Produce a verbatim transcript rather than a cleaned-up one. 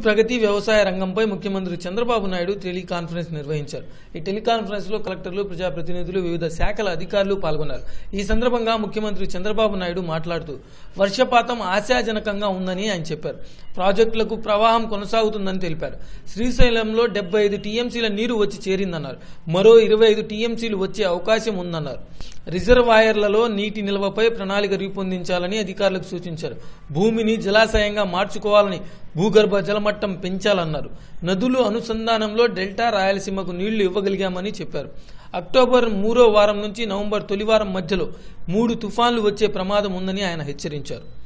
ప్రగతి వ్యవసాయ రంగంపై ముఖ్యమంత్రి చంద్రబాబు నాయుడు టెలికాన్ఫరెన్స్ నిర్వహించారు. ఈ టెలికాన్ఫరెన్స్ లో కలెక్టర్లు, ప్రజాప్రతినిధులు, వివిధ శాఖల అధికారులు పాల్గొన్నారు. ఈ సందర్భంగా ముఖ్యమంత్రి చంద్రబాబు నాయుడు మాట్లాడుతూ వర్షపాతం ఆశాజనకంగా ఉందని ఆయన చెప్పారు. ప్రాజెక్టులకు ప్రవాహం కొనసాగుతుందని తెలిపారు. శ్రీశైలంలో డెబ్బై ఐదు టీఎంసీల నీరు వచ్చి చేరిందన్నారు. మరో ఇరవై ఐదు టీఎంసీలు వచ్చే అవకాశం ఉందన్నారు. రిజర్వాయర్లలో నీటి నిల్వపై ప్రణాళిక రూపొందించాలని అధికారులకు సూచించారు. భూమిని జలాశయంగా మార్చుకోవాలని, భూగర్భ జలమట్టం పెంచాలన్నారు. నదులు అనుసంధానంలో డెల్టా, రాయలసీమకు నీళ్లు ఇవ్వగలిగామని చెప్పారు. అక్టోబర్ మూడో వారం నుంచి నవంబర్ తొలి వారం మధ్యలో మూడు తుఫాన్లు వచ్చే ప్రమాదం ఉందని ఆయన హెచ్చరించారు.